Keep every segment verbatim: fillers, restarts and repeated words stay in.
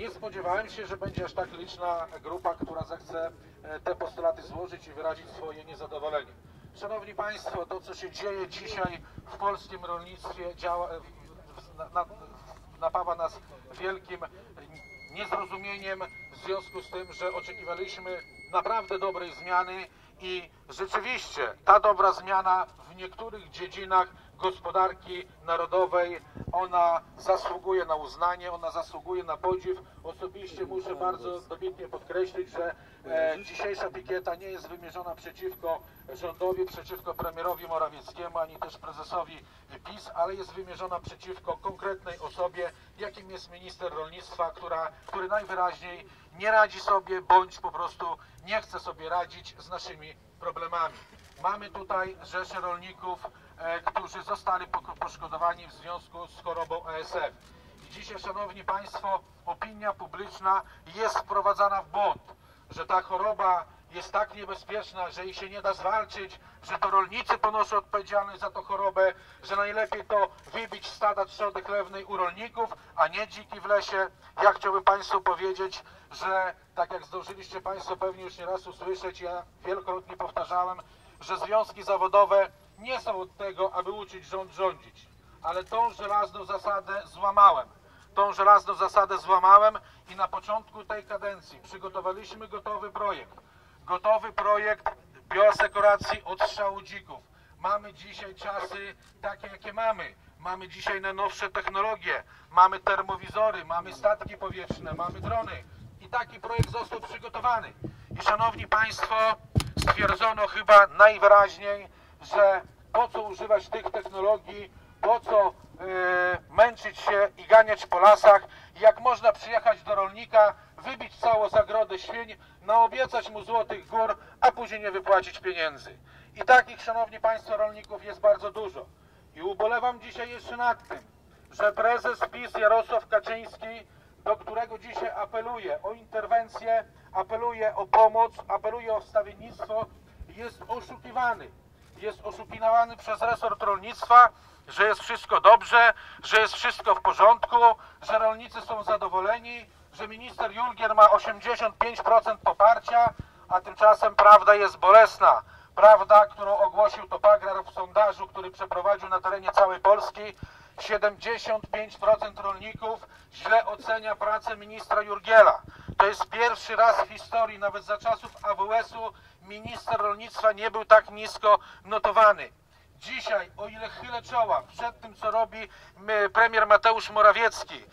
Nie spodziewałem się, że będzie aż tak liczna grupa, która zechce te postulaty złożyć i wyrazić swoje niezadowolenie. Szanowni Państwo, to co się dzieje dzisiaj w polskim rolnictwie działa, na, na, napawa nas wielkim niezrozumieniem w związku z tym, że oczekiwaliśmy naprawdę dobrej zmiany i rzeczywiście ta dobra zmiana w niektórych dziedzinach gospodarki narodowej, ona zasługuje na uznanie, ona zasługuje na podziw. Osobiście muszę bardzo dobitnie podkreślić, że e, dzisiejsza pikieta nie jest wymierzona przeciwko rządowi, przeciwko premierowi Morawieckiemu, ani też prezesowi PiS, ale jest wymierzona przeciwko konkretnej osobie, jakim jest minister rolnictwa, która, który najwyraźniej nie radzi sobie, bądź po prostu nie chce sobie radzić z naszymi problemami. Mamy tutaj rzesze rolników, e, którzy zostali poszkodowani w związku z chorobą A S F. I dzisiaj, Szanowni Państwo, opinia publiczna jest wprowadzana w błąd, że ta choroba jest tak niebezpieczna, że jej się nie da zwalczyć, że to rolnicy ponoszą odpowiedzialność za tą chorobę, że najlepiej to wybić stada trzody chlewnej u rolników, a nie dziki w lesie. Ja chciałbym Państwu powiedzieć, że tak jak zdążyliście Państwo pewnie już nieraz usłyszeć, ja wielokrotnie powtarzałem, że związki zawodowe nie są od tego, aby uczyć rząd rządzić, ale tą żelazną zasadę złamałem. Tą żelazną zasadę złamałem i na początku tej kadencji przygotowaliśmy gotowy projekt. Gotowy projekt bioasekuracji od strzału dzików. Mamy dzisiaj czasy takie, jakie mamy. Mamy dzisiaj najnowsze technologie, mamy termowizory, mamy statki powietrzne, mamy drony. I taki projekt został przygotowany. I Szanowni Państwo, stwierdzono chyba najwyraźniej, że po co używać tych technologii, po co yy, męczyć się i ganiać po lasach, jak można przyjechać do rolnika, wybić całą zagrodę świń, naobiecać mu złotych gór, a później nie wypłacić pieniędzy. I takich, Szanowni Państwo, rolników jest bardzo dużo. I ubolewam dzisiaj jeszcze nad tym, że prezes PiS Jarosław Kaczyński, do którego dzisiaj apeluję o interwencję, apeluję o pomoc, apeluję o wstawiennictwo, jest oszukiwany. Jest oszukiwany przez resort rolnictwa, że jest wszystko dobrze, że jest wszystko w porządku, że rolnicy są zadowoleni, że minister Jurgiel ma osiemdziesiąt pięć procent poparcia, a tymczasem prawda jest bolesna. Prawda, którą ogłosił Topagrar w sondażu, który przeprowadził na terenie całej Polski, siedemdziesiąt pięć procent rolników źle ocenia pracę ministra Jurgiela. To jest pierwszy raz w historii, nawet za czasów A W S-u, minister rolnictwa nie był tak nisko notowany. Dzisiaj, o ile chylę czoła przed tym, co robi premier Mateusz Morawiecki,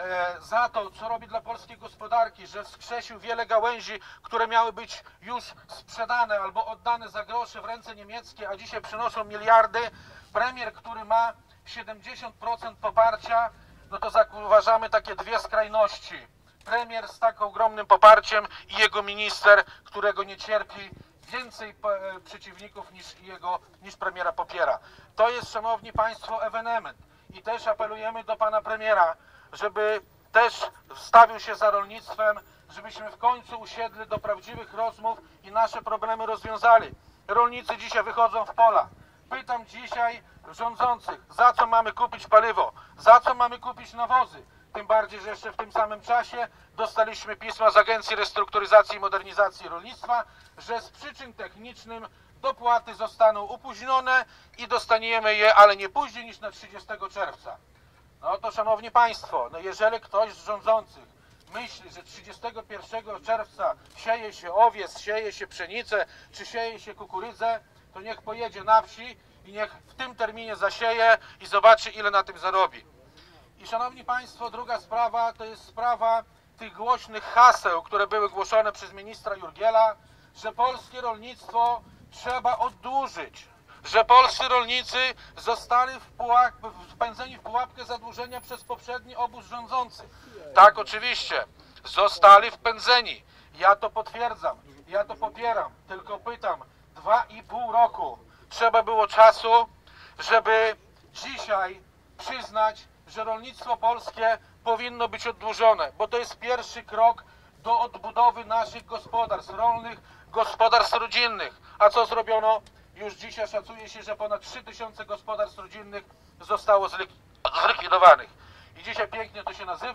za to, co robi dla polskiej gospodarki, że wskrzesił wiele gałęzi, które miały być już sprzedane albo oddane za grosze w ręce niemieckie, a dzisiaj przynoszą miliardy. Premier, który ma siedemdziesiąt procent poparcia, no to zauważamy takie dwie skrajności. Premier z tak ogromnym poparciem i jego minister, którego nie cierpi więcej przeciwników niż jego, niż premiera popiera. To jest, Szanowni Państwo, ewenement. I też apelujemy do pana premiera, żeby też wstawił się za rolnictwem, żebyśmy w końcu usiedli do prawdziwych rozmów i nasze problemy rozwiązali. Rolnicy dzisiaj wychodzą w pola. Pytam dzisiaj rządzących, za co mamy kupić paliwo, za co mamy kupić nawozy. Tym bardziej, że jeszcze w tym samym czasie dostaliśmy pisma z Agencji Restrukturyzacji i Modernizacji Rolnictwa, że z przyczyn technicznych dopłaty zostaną opóźnione i dostaniemy je, ale nie później niż na trzydziestego czerwca. No to, Szanowni Państwo, no jeżeli ktoś z rządzących myśli, że trzydziestego pierwszego czerwca sieje się owiec, sieje się pszenicę, czy sieje się kukurydzę, to niech pojedzie na wsi i niech w tym terminie zasieje i zobaczy, ile na tym zarobi. I Szanowni Państwo, druga sprawa to jest sprawa tych głośnych haseł, które były głoszone przez ministra Jurgiela, że polskie rolnictwo trzeba oddłużyć, że polscy rolnicy zostali wpędzeni w pułapkę zadłużenia przez poprzedni obóz rządzący. Tak, oczywiście, zostali wpędzeni. Ja to potwierdzam, ja to popieram, tylko pytam, dwa i pół roku trzeba było czasu, żeby dzisiaj przyznać, że rolnictwo polskie powinno być oddłużone, bo to jest pierwszy krok do odbudowy naszych gospodarstw rolnych, gospodarstw rodzinnych. A co zrobiono? Już dzisiaj szacuje się, że ponad trzy tysiące gospodarstw rodzinnych zostało zlikwidowanych. I dzisiaj pięknie to się nazywa,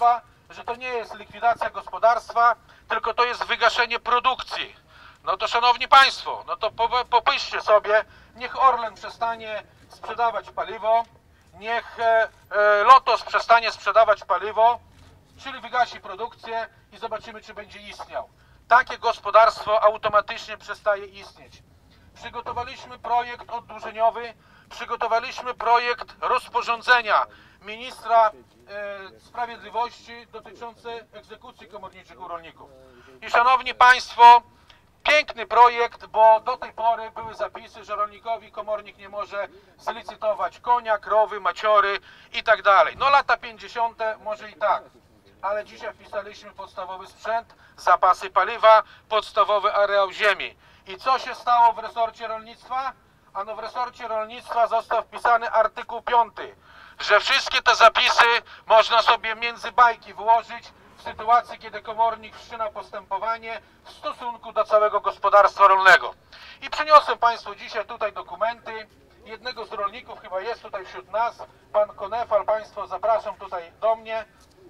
że to nie jest likwidacja gospodarstwa, tylko to jest wygaszenie produkcji. No to szanowni państwo, no to popyszcie sobie, niech Orlen przestanie sprzedawać paliwo, niech e, e, Lotos przestanie sprzedawać paliwo, czyli wygasi produkcję i zobaczymy, czy będzie istniał. Takie gospodarstwo automatycznie przestaje istnieć. Przygotowaliśmy projekt oddłużeniowy, przygotowaliśmy projekt rozporządzenia ministra e, sprawiedliwości dotyczący egzekucji komorniczych u rolników. I szanowni państwo, piękny projekt, bo do tej pory były zapisy, że rolnikowi komornik nie może zlicytować konia, krowy, maciory i tak dalej. No lata pięćdziesiąte może i tak, ale dzisiaj wpisaliśmy podstawowy sprzęt, zapasy paliwa, podstawowy areał ziemi. I co się stało w resorcie rolnictwa? Ano w resorcie rolnictwa został wpisany artykuł piąty, że wszystkie te zapisy można sobie między bajki włożyć w sytuacji, kiedy komornik wszczyna postępowanie w stosunku do całego gospodarstwa rolnego. I przyniosłem państwu dzisiaj tutaj dokumenty jednego z rolników, chyba jest tutaj wśród nas, pan Konefal, państwo zapraszam tutaj do mnie,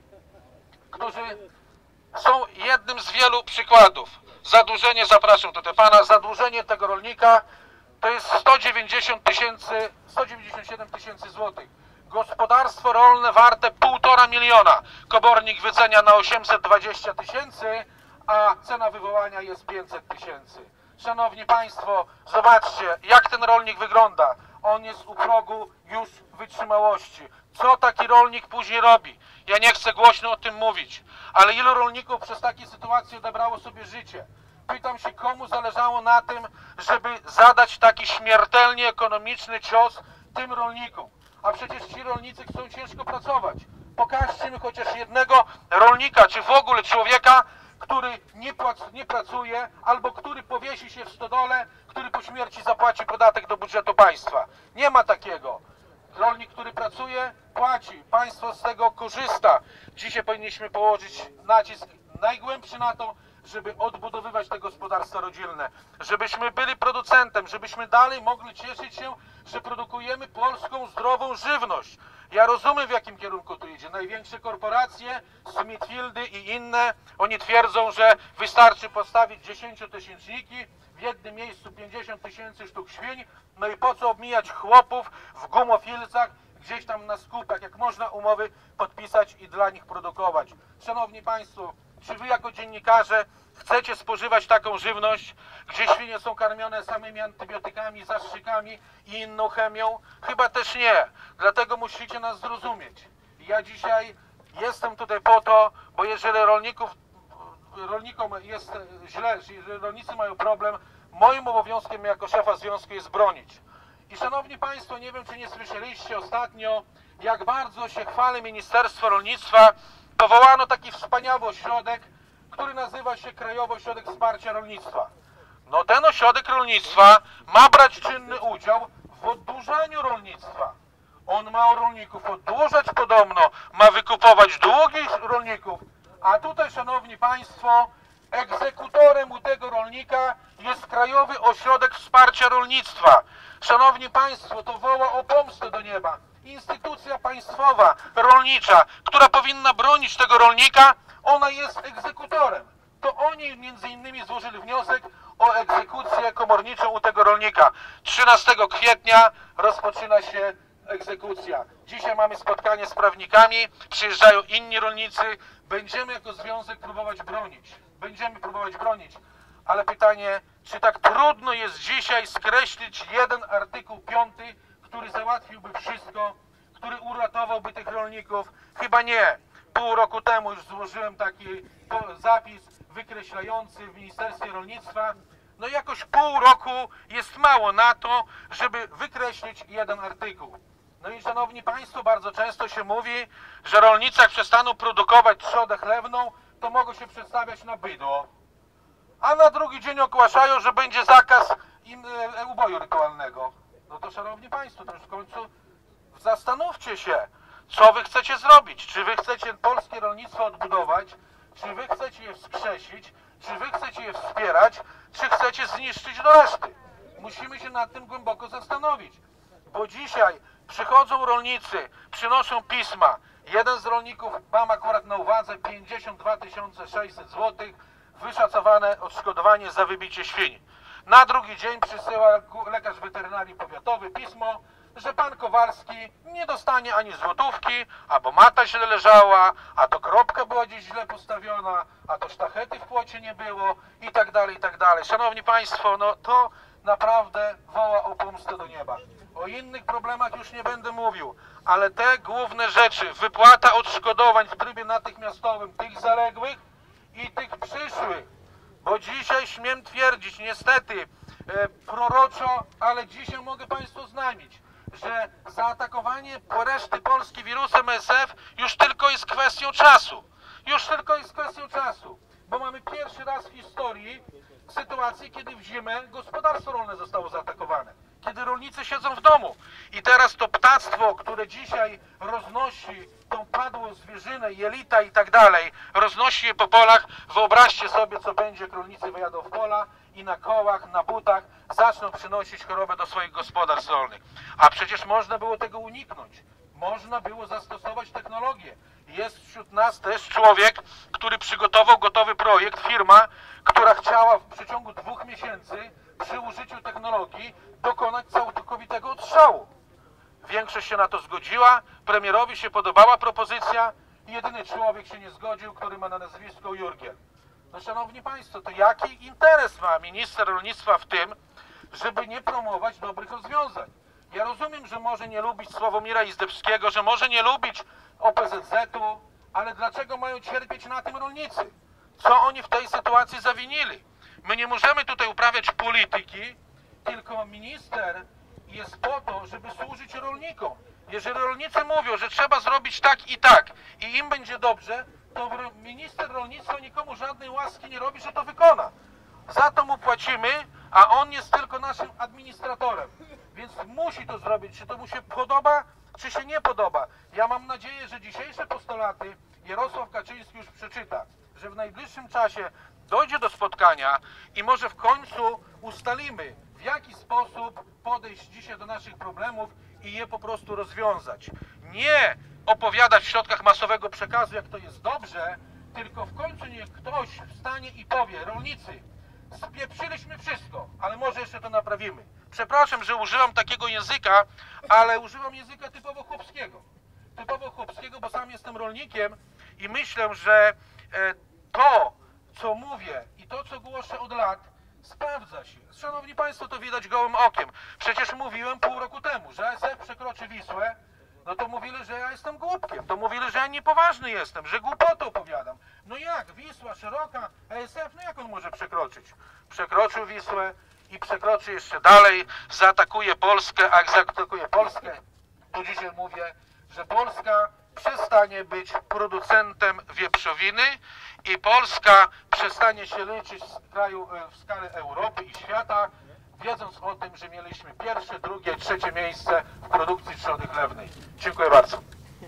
którzy są jednym z wielu przykładów. Zadłużenie, zapraszam tutaj pana, zadłużenie tego rolnika to jest sto dziewięćdziesiąt tysięcy, sto dziewięćdziesiąt siedem tysięcy złotych. Gospodarstwo rolne warte półtora miliona. Komornik wycenia na osiemset dwadzieścia tysięcy, a cena wywołania jest pięćset tysięcy. Szanowni państwo, zobaczcie, jak ten rolnik wygląda. On jest u progu już wytrzymałości. Co taki rolnik później robi? Ja nie chcę głośno o tym mówić, ale ilu rolników przez takie sytuacje odebrało sobie życie? Pytam się, komu zależało na tym, żeby zadać taki śmiertelnie ekonomiczny cios tym rolnikom? A przecież ci rolnicy chcą ciężko pracować. Pokażcie mi chociaż jednego rolnika, czy w ogóle człowieka, który nie, prac, nie pracuje, albo który powiesi się w stodole, który po śmierci zapłaci podatek do budżetu państwa. Nie ma takiego. Rolnik, który pracuje, płaci. Państwo z tego korzysta. Dzisiaj powinniśmy położyć nacisk najgłębszy na to, żeby odbudowywać te gospodarstwa rodzinne, żebyśmy byli producentem, żebyśmy dalej mogli cieszyć się, że produkujemy polską, zdrową żywność. Ja rozumiem, w jakim kierunku tu idzie. Największe korporacje, Smithfieldy i inne, oni twierdzą, że wystarczy postawić dziesięciotysięczniki, w jednym miejscu pięćdziesiąt tysięcy sztuk świń, no i po co obmijać chłopów w gumofilcach, gdzieś tam na skupach, jak można umowy podpisać i dla nich produkować. Szanowni państwo, czy wy jako dziennikarze chcecie spożywać taką żywność, gdzie świnie są karmione samymi antybiotykami, zastrzykami i inną chemią? Chyba też nie. Dlatego musicie nas zrozumieć. Ja dzisiaj jestem tutaj po to, bo jeżeli rolników, rolnikom jest źle, jeżeli rolnicy mają problem, moim obowiązkiem jako szefa związku jest bronić. I szanowni państwo, nie wiem, czy nie słyszeliście ostatnio, jak bardzo się chwali Ministerstwo Rolnictwa. Powołano taki wspaniały ośrodek, który nazywa się Krajowy Ośrodek Wsparcia Rolnictwa. No ten ośrodek rolnictwa ma brać czynny udział w oddłużaniu rolnictwa. On ma rolników oddłużać podobno, ma wykupować długi rolników. A tutaj, szanowni państwo, egzekutorem u tego rolnika jest Krajowy Ośrodek Wsparcia Rolnictwa. Szanowni państwo, to woła o pomstę do nieba. Instytucja państwowa, rolnicza, która powinna bronić tego rolnika, ona jest egzekutorem. To oni między innymi złożyli wniosek o egzekucję komorniczą u tego rolnika. trzynastego kwietnia rozpoczyna się egzekucja. Dzisiaj mamy spotkanie z prawnikami, przyjeżdżają inni rolnicy. Będziemy jako związek próbować bronić. Będziemy próbować bronić. Ale pytanie, czy tak trudno jest dzisiaj skreślić jeden artykuł piąty, który załatwiłby wszystko, który uratowałby tych rolników? Chyba nie. Pół roku temu już złożyłem taki zapis wykreślający w Ministerstwie Rolnictwa. No i jakoś pół roku jest mało na to, żeby wykreślić jeden artykuł. No i szanowni państwo, bardzo często się mówi, że rolnicy jak przestaną produkować trzodę chlewną, to mogą się przedstawiać na bydło. A na drugi dzień ogłaszają, że będzie zakaz im, e, uboju rytualnego. No to szanowni państwo, to już w końcu zastanówcie się, co wy chcecie zrobić. Czy wy chcecie polskie rolnictwo odbudować, czy wy chcecie je wskrzesić, czy wy chcecie je wspierać, czy chcecie zniszczyć do reszty. Musimy się nad tym głęboko zastanowić. Bo dzisiaj przychodzą rolnicy, przynoszą pisma. Jeden z rolników, mam akurat na uwadze pięćdziesiąt dwa tysiące sześćset złotych, wyszacowane odszkodowanie za wybicie świń. Na drugi dzień przysyła lekarz weterynarii powiatowy pismo, że pan Kowalski nie dostanie ani złotówki, albo mata źle leżała, a to kropka była gdzieś źle postawiona, a to sztachety w płocie nie było i tak dalej, i tak dalej. Szanowni Państwo, no to naprawdę woła o pomstę do nieba. O innych problemach już nie będę mówił, ale te główne rzeczy, wypłata odszkodowań w trybie natychmiastowym tych zaległych i tych przyszłych, bo dzisiaj śmiem twierdzić, niestety, e, proroczo, ale dzisiaj mogę Państwu oznajmić, że zaatakowanie po reszty Polski wirusem A S F już tylko jest kwestią czasu. Już tylko jest kwestią czasu, bo mamy pierwszy raz w historii sytuację, kiedy w zimę gospodarstwo rolne zostało zaatakowane. Kiedy rolnicy siedzą w domu i teraz to ptactwo, które dzisiaj roznosi tą padłą zwierzynę, jelita i tak dalej, roznosi je po polach, wyobraźcie sobie, co będzie, jak rolnicy wyjadą w pola i na kołach, na butach zaczną przynosić chorobę do swoich gospodarstw rolnych. A przecież można było tego uniknąć. Można było zastosować technologię. Jest wśród nas też człowiek, który przygotował gotowy projekt, firma, która chciała w przeciągu dwóch miesięcy przy użyciu technologii dokonać całkowitego odstrzału. Większość się na to zgodziła, premierowi się podobała propozycja, jedyny człowiek się nie zgodził, który ma na nazwisko Jurgiel. No szanowni Państwo, to jaki interes ma minister rolnictwa w tym, żeby nie promować dobrych rozwiązań? Ja rozumiem, że może nie lubić Sławomira Izdebskiego, że może nie lubić O P Z Z-u, ale dlaczego mają cierpieć na tym rolnicy? Co oni w tej sytuacji zawinili? My nie możemy tutaj uprawiać polityki, tylko minister jest po to, żeby służyć rolnikom. Jeżeli rolnicy mówią, że trzeba zrobić tak i tak i im będzie dobrze, to minister rolnictwa nikomu żadnej łaski nie robi, że to wykona. Za to mu płacimy, a on jest tylko naszym administratorem. Więc musi to zrobić, czy to mu się podoba, czy się nie podoba. Ja mam nadzieję, że dzisiejsze postulaty Jarosław Kaczyński już przeczyta, że w najbliższym czasie dojdzie do spotkania i może w końcu ustalimy, w jaki sposób podejść dzisiaj do naszych problemów i je po prostu rozwiązać. Nie opowiadać w środkach masowego przekazu, jak to jest dobrze, tylko w końcu niech ktoś wstanie i powie: rolnicy, spieprzyliśmy wszystko, ale może jeszcze to naprawimy. Przepraszam, że używam takiego języka, ale używam języka typowo chłopskiego. Typowo chłopskiego, bo sam jestem rolnikiem i myślę, że to, co mówię i to, co głoszę od lat, sprawdza się. Szanowni Państwo, to widać gołym okiem. Przecież mówiłem pół roku temu, że A S F przekroczy Wisłę, no to mówili, że ja jestem głupkiem. To mówili, że ja niepoważny jestem, że głupotę opowiadam. No jak? Wisła szeroka, A S F, no jak on może przekroczyć? Przekroczył Wisłę i przekroczy jeszcze dalej, zaatakuje Polskę, a jak zaatakuje Polskę, to dzisiaj mówię, że Polska przestanie być producentem wieprzowiny i Polska przestanie się liczyć w kraju, w skali Europy i świata, wiedząc o tym, że mieliśmy pierwsze, drugie, trzecie miejsce w produkcji trzody chlewnej. Dziękuję bardzo.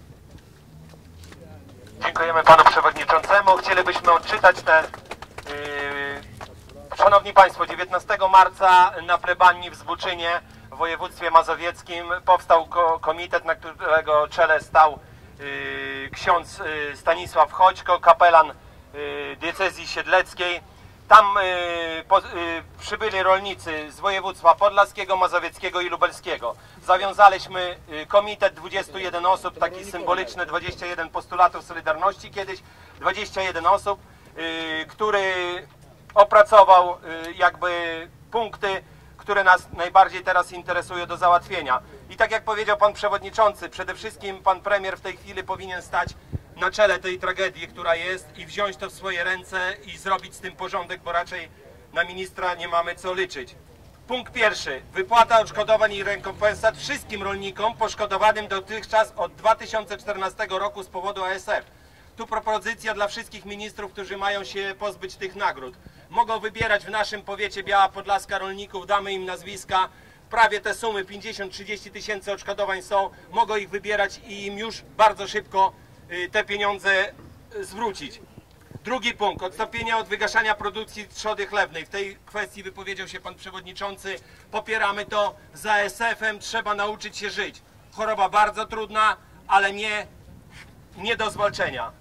Dziękujemy panu przewodniczącemu. Chcielibyśmy odczytać te... Yy... Szanowni Państwo, dziewiętnastego marca na plebanii w Zbuczynie w województwie mazowieckim powstał ko komitet, na którego czele stał yy, ksiądz yy, Stanisław Choćko, kapelan yy, diecezji siedleckiej. Tam yy, po, yy, przybyli rolnicy z województwa podlaskiego, mazowieckiego i lubelskiego. Zawiązaliśmy yy, komitet dwudziestu jeden osób, taki symboliczny, dwadzieścia jeden postulatów Solidarności kiedyś, dwadzieścia jeden osób, yy, który opracował yy, jakby punkty, które nas najbardziej teraz interesują do załatwienia. I tak jak powiedział pan przewodniczący, przede wszystkim pan premier w tej chwili powinien stać na czele tej tragedii, która jest, i wziąć to w swoje ręce i zrobić z tym porządek, bo raczej na ministra nie mamy co liczyć. Punkt pierwszy. Wypłata odszkodowań i rekompensat wszystkim rolnikom poszkodowanym dotychczas od dwa tysiące czternastego roku z powodu A S F. Tu propozycja dla wszystkich ministrów, którzy mają się pozbyć tych nagród. Mogą wybierać w naszym powiecie Biała Podlaska rolników, damy im nazwiska. Prawie te sumy, pięćdziesiąt trzydzieści tysięcy odszkodowań są, mogą ich wybierać i im już bardzo szybko te pieniądze zwrócić. Drugi punkt, odstąpienia od wygaszania produkcji trzody chlewnej. W tej kwestii wypowiedział się pan przewodniczący. Popieramy to. Z A S F-em trzeba nauczyć się żyć. Choroba bardzo trudna, ale nie nie do zwalczenia.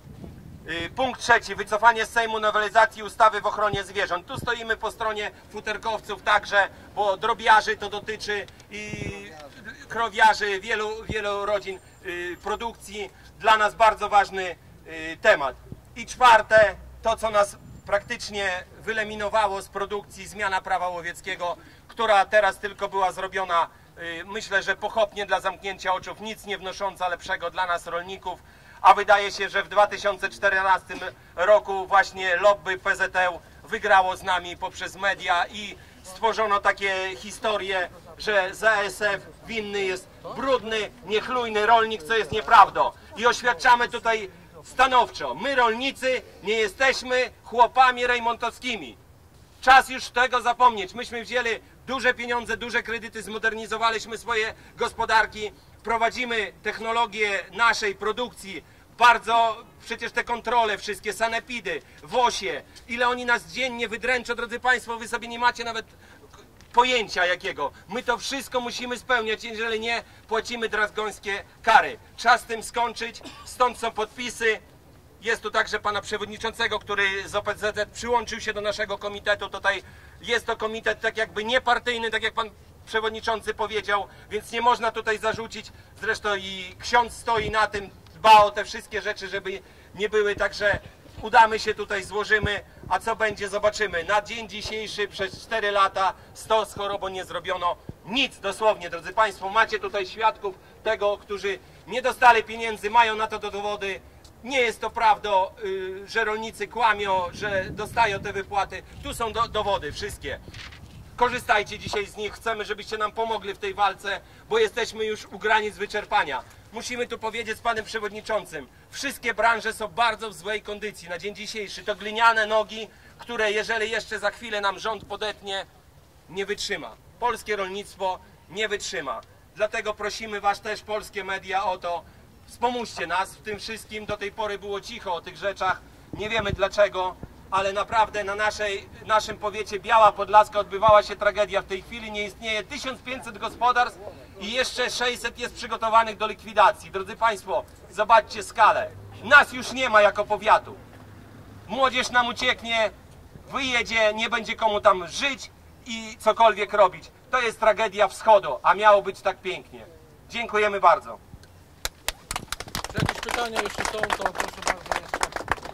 Punkt trzeci. Wycofanie z Sejmu nowelizacji ustawy w ochronie zwierząt. Tu stoimy po stronie futerkowców także, bo drobiarzy to dotyczy i krowiarzy, wielu, wielu rodzin produkcji. Dla nas bardzo ważny temat. I czwarte, to co nas praktycznie wyeliminowało z produkcji, zmiana prawa łowieckiego, która teraz tylko była zrobiona, myślę, że pochopnie dla zamknięcia oczu, nic nie wnosząca lepszego dla nas rolników, a wydaje się, że w dwa tysiące czternastym roku właśnie lobby P Z L wygrało z nami poprzez media i stworzono takie historie, że Z A S F winny jest brudny, niechlujny rolnik, co jest nieprawdą. I oświadczamy tutaj stanowczo, my rolnicy nie jesteśmy chłopami rejmontowskimi. Czas już tego zapomnieć. Myśmy wzięli duże pieniądze, duże kredyty, zmodernizowaliśmy swoje gospodarki, prowadzimy technologię naszej produkcji, bardzo, przecież te kontrole wszystkie, sanepidy, wosie, ile oni nas dziennie wydręczą, drodzy Państwo, wy sobie nie macie nawet pojęcia jakiego. My to wszystko musimy spełniać, jeżeli nie, płacimy drakońskie kary. Czas z tym skończyć, stąd są podpisy. Jest tu także pana przewodniczącego, który z O P Z Z przyłączył się do naszego komitetu. Tutaj jest to komitet tak jakby niepartyjny, tak jak pan przewodniczący powiedział, więc nie można tutaj zarzucić. Zresztą i ksiądz stoi na tym, dba o te wszystkie rzeczy, żeby nie były, także udamy się tutaj, złożymy, a co będzie, zobaczymy. Na dzień dzisiejszy przez cztery lata sto z chorobą nie zrobiono nic, dosłownie, drodzy Państwo. Macie tutaj świadków tego, którzy nie dostali pieniędzy, mają na to dowody. Nie jest to prawdą, że rolnicy kłamią, że dostają te wypłaty. Tu są do, dowody wszystkie. Korzystajcie dzisiaj z nich. Chcemy, żebyście nam pomogli w tej walce, bo jesteśmy już u granic wyczerpania. Musimy tu powiedzieć z panem przewodniczącym. Wszystkie branże są bardzo w złej kondycji na dzień dzisiejszy. To gliniane nogi, które jeżeli jeszcze za chwilę nam rząd podetnie, nie wytrzyma. Polskie rolnictwo nie wytrzyma. Dlatego prosimy was też, polskie media, o to, wspomóżcie nas w tym wszystkim. Do tej pory było cicho o tych rzeczach. Nie wiemy dlaczego, ale naprawdę na naszej, naszym powiecie Biała Podlaska odbywała się tragedia. W tej chwili nie istnieje tysiąc pięćset gospodarstw i jeszcze sześćset jest przygotowanych do likwidacji. Drodzy Państwo, zobaczcie skalę. Nas już nie ma jako powiatu. Młodzież nam ucieknie, wyjedzie, nie będzie komu tam żyć i cokolwiek robić. To jest tragedia wschodu, a miało być tak pięknie. Dziękujemy bardzo. Jakieś pytania jeszcze są, to proszę bardzo jeszcze.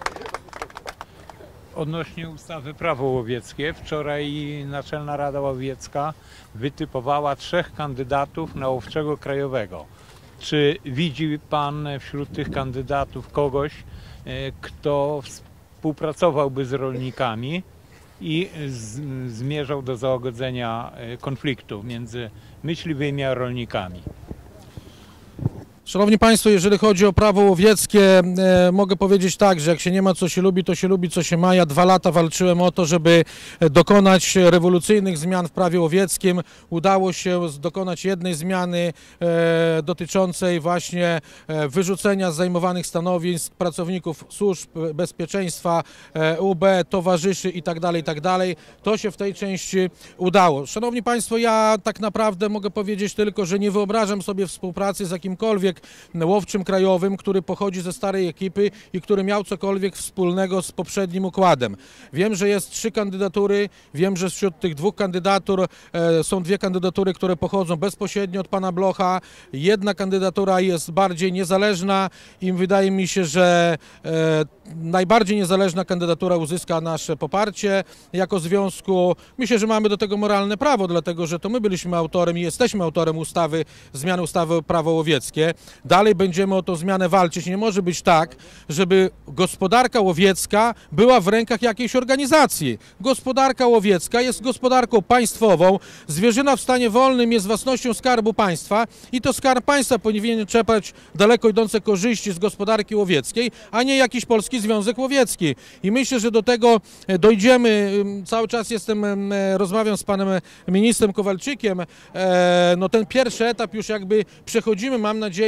Odnośnie ustawy Prawo łowieckie, wczoraj Naczelna Rada Łowiecka wytypowała trzech kandydatów na łowczego krajowego. Czy widzi pan wśród tych kandydatów kogoś, kto współpracowałby z rolnikami i z, zmierzał do załagodzenia konfliktu między myśliwymi a rolnikami? Szanowni Państwo, jeżeli chodzi o prawo łowieckie, e, mogę powiedzieć tak, że jak się nie ma co się lubi, to się lubi co się ma. Ja dwa lata walczyłem o to, żeby dokonać rewolucyjnych zmian w prawie łowieckim. Udało się dokonać jednej zmiany e, dotyczącej właśnie e, wyrzucenia z zajmowanych stanowisk pracowników służb bezpieczeństwa, e, U B, towarzyszy itd., itd. To się w tej części udało. Szanowni Państwo, ja tak naprawdę mogę powiedzieć tylko, że nie wyobrażam sobie współpracy z jakimkolwiek łowczym krajowym, który pochodzi ze starej ekipy i który miał cokolwiek wspólnego z poprzednim układem. Wiem, że jest trzy kandydatury, wiem, że wśród tych dwóch kandydatur e, są dwie kandydatury, które pochodzą bezpośrednio od pana Blocha. Jedna kandydatura jest bardziej niezależna i wydaje mi się, że e, najbardziej niezależna kandydatura uzyska nasze poparcie jako związku. Myślę, że mamy do tego moralne prawo, dlatego że to my byliśmy autorem i jesteśmy autorem ustawy, zmiany ustawy o prawo łowieckie. Dalej będziemy o tą zmianę walczyć. Nie może być tak, żeby gospodarka łowiecka była w rękach jakiejś organizacji. Gospodarka łowiecka jest gospodarką państwową. Zwierzyna w stanie wolnym jest własnością Skarbu Państwa i to Skarb Państwa powinien czerpać daleko idące korzyści z gospodarki łowieckiej, a nie jakiś Polski Związek Łowiecki. I myślę, że do tego dojdziemy. Cały czas jestem, rozmawiam z panem ministrem Kowalczykiem. No ten pierwszy etap już jakby przechodzimy. Mam nadzieję,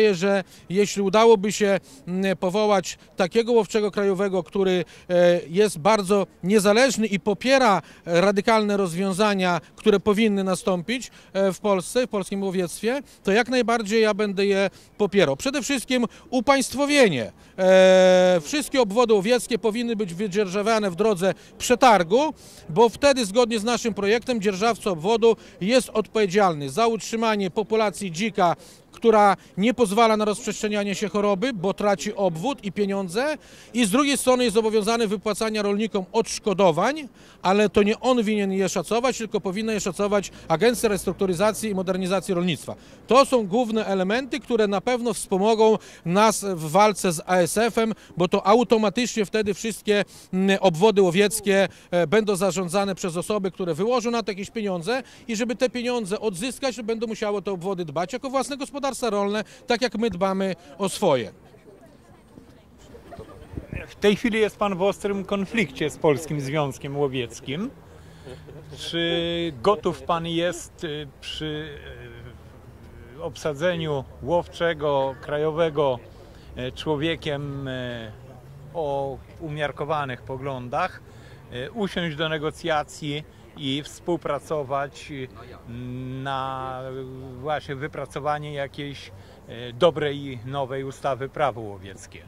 nadzieję, że jeśli udałoby się powołać takiego łowczego krajowego, który jest bardzo niezależny i popiera radykalne rozwiązania, które powinny nastąpić w Polsce, w polskim łowiectwie, to jak najbardziej ja będę je popierał. Przede wszystkim upaństwowienie. Wszystkie obwody łowieckie powinny być wydzierżawiane w drodze przetargu, bo wtedy zgodnie z naszym projektem dzierżawca obwodu jest odpowiedzialny za utrzymanie populacji dzika, która nie pozwala na rozprzestrzenianie się choroby, bo traci obwód i pieniądze, i z drugiej strony jest zobowiązany wypłacania rolnikom odszkodowań, ale to nie on winien je szacować, tylko powinna je szacować Agencja Restrukturyzacji i Modernizacji Rolnictwa. To są główne elementy, które na pewno wspomogą nas w walce z A S F-em, bo to automatycznie wtedy wszystkie obwody łowieckie będą zarządzane przez osoby, które wyłożą na to jakieś pieniądze, i żeby te pieniądze odzyskać, to będą musiały te obwody dbać jako własne gospodarstwa rolne, tak jak my dbamy o swoje. W tej chwili jest pan w ostrym konflikcie z Polskim Związkiem Łowieckim. Czy gotów pan jest przy obsadzeniu łowczego krajowego człowiekiem o umiarkowanych poglądach usiąść do negocjacji i współpracować na właśnie wypracowanie jakiejś dobrej, nowej ustawy Prawo łowieckie?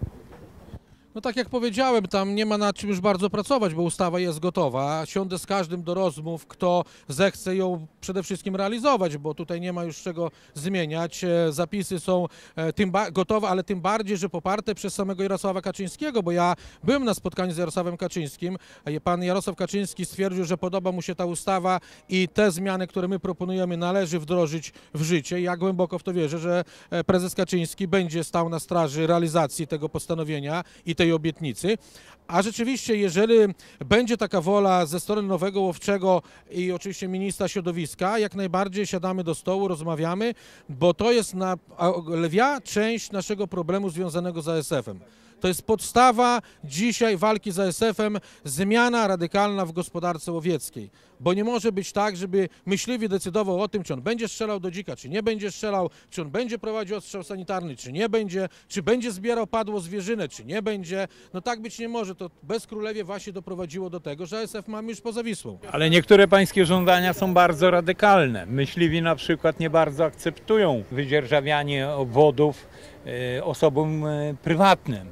No tak jak powiedziałem, tam nie ma nad czym już bardzo pracować, bo ustawa jest gotowa. Siądę z każdym do rozmów, kto zechce ją przede wszystkim realizować, bo tutaj nie ma już czego zmieniać. Zapisy są tym gotowe, ale tym bardziej, że poparte przez samego Jarosława Kaczyńskiego, bo ja byłem na spotkaniu z Jarosławem Kaczyńskim, a pan Jarosław Kaczyński stwierdził, że podoba mu się ta ustawa i te zmiany, które my proponujemy, należy wdrożyć w życie. Ja głęboko w to wierzę, że prezes Kaczyński będzie stał na straży realizacji tego postanowienia i tej obietnicy. A rzeczywiście, jeżeli będzie taka wola ze strony nowego łowczego i oczywiście ministra środowiska, jak najbardziej siadamy do stołu, rozmawiamy, bo to jest na lwia część naszego problemu związanego z A S F-em. To jest podstawa dzisiaj walki z A S F-em, zmiana radykalna w gospodarce łowieckiej. Bo nie może być tak, żeby myśliwy decydował o tym, czy on będzie strzelał do dzika, czy nie będzie strzelał, czy on będzie prowadził ostrzał sanitarny, czy nie będzie, czy będzie zbierał padło zwierzynę, czy nie będzie. No tak być nie może. To bezkrólewie właśnie doprowadziło do tego, że A S F mamy już poza Wisłą. Ale niektóre pańskie żądania są bardzo radykalne. Myśliwi na przykład nie bardzo akceptują wydzierżawianie obwodów y, osobom y, prywatnym.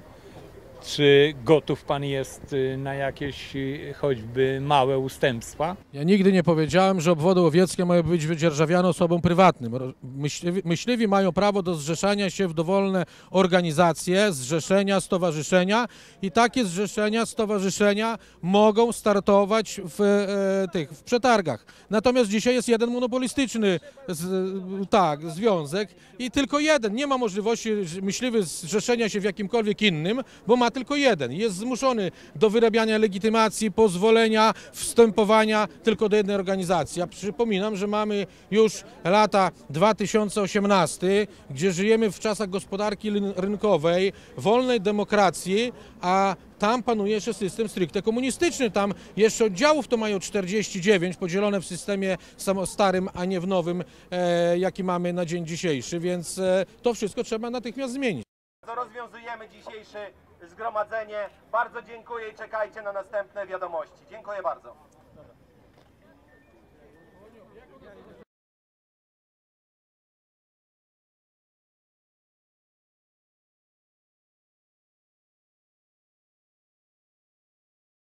Czy gotów pan jest na jakieś choćby małe ustępstwa? Ja nigdy nie powiedziałem, że obwody łowieckie mają być wydzierżawiane osobom prywatnym. Myśliwi, myśliwi mają prawo do zrzeszania się w dowolne organizacje, zrzeszenia, stowarzyszenia, i takie zrzeszenia, stowarzyszenia mogą startować w, e, tych, w przetargach. Natomiast dzisiaj jest jeden monopolistyczny z, tak, związek i tylko jeden. Nie ma możliwości myśliwy zrzeszenia się w jakimkolwiek innym, bo ma tylko jeden. Jest zmuszony do wyrabiania legitymacji, pozwolenia, wstępowania tylko do jednej organizacji. Ja przypominam, że mamy już lata dwa tysiące osiemnaste, gdzie żyjemy w czasach gospodarki rynkowej, wolnej demokracji, a tam panuje jeszcze system stricte komunistyczny. Tam jeszcze oddziałów to mają czterdzieści dziewięć, podzielone w systemie starym, a nie w nowym, e, jaki mamy na dzień dzisiejszy, więc e, to wszystko trzeba natychmiast zmienić. Rozwiązujemy dzisiejsze zgromadzenie. Bardzo dziękuję i czekajcie na następne wiadomości. Dziękuję bardzo.